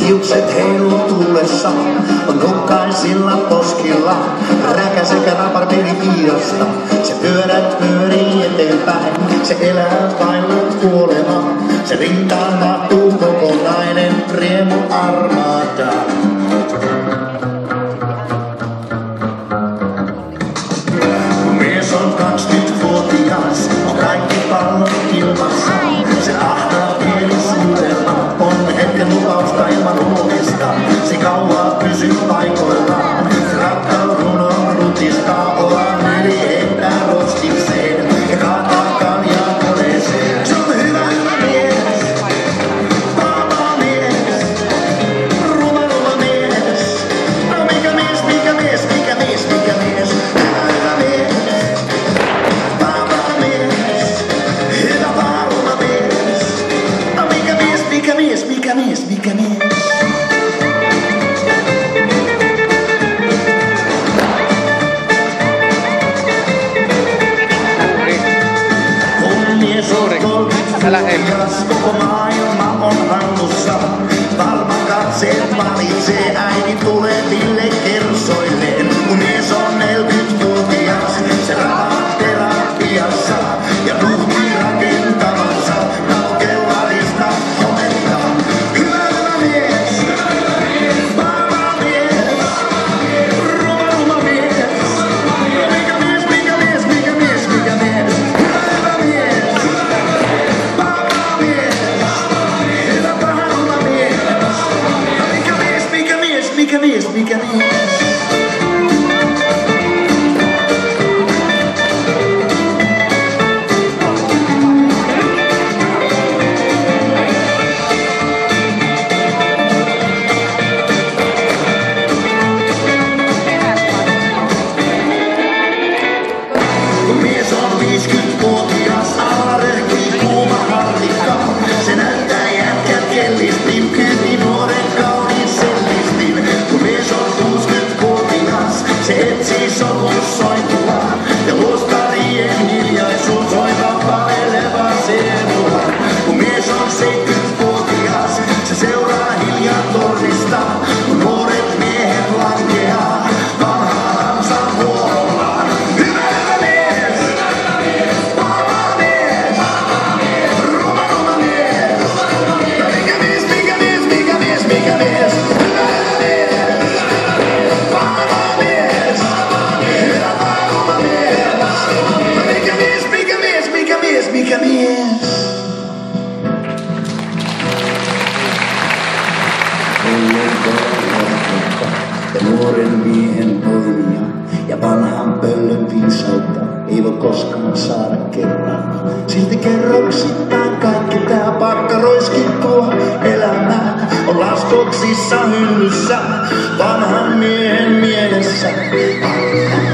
hiukset heiluu tuulessa, on jokaisilla poskilla. Räkä sekä raparperi kiirasta, se pyörät pyörii eteenpäin. Se elää vailla kuolemaa, se rintaan mahtuu kokonainen riemun armada. Mies on 20-vuotias, on kaikki pallot ilmassa. Se ahtaa kielisuudella, on hetken lupausta ilman huomista. Se kauaa pysyy paikoillaan, se rakkaudun on rutistaa. Ollaan yli heittää rostikseen ja kaataa kaljaa koneeseen. Se on hyvä mies, vapaa mies, ruma mies. No mikä mies, mikä mies, mikä mies, mikä mies. Hyvä mies, vapaa mies, hyvä varma mies. No mikä mies, mikä mies, mikä mies, mikä mies. Älä hei. Koko maailma on hallussa. Varma katseet valitsee äidin tuleville kersoilleen. Kun mies on 40-vuotias, se rahaa terapiassa ja nuhtii rakentamansa kaukellarista hometta. Hyvä mies, vapaa mies, ruma mies. Mikä mies, mikä mies, mikä mies, mikä mies. Hyvä mies. Mikä mies, mikä mies? Kun mies on 50-vuotias, alla röhkii kuuma harlikka. Se näyttää jätkät kellistin, kyyti nuoren kauniin sellistin. Kun mies on 60-vuotias, se etsii sovuussointua. Ja luostarien hiljaisuus soiva paleleva sielua. Kun mies on 70-vuotias, se seuraa hiljaa tornista. Kun nuoret miehet lankeaa, vanhansa vuorollaan. Hyvä mies! Vapaa mies! Ruma mies! Mikä mies, mikä mies, mikä mies, mikä mies? Hyvä mies! Vapaa mies! Hyvä varma mies! Mikä mies, mikä mies, mikä mies, mikä mies? Ja nuoren miehen toimia ja vanhan pöllön viisautta ei voi koskaan saada kerran. Silti kerroksittain kaikki tää pakka roiskittua elämää on laskoksissa hyllyssä vanhan miehen mielessä.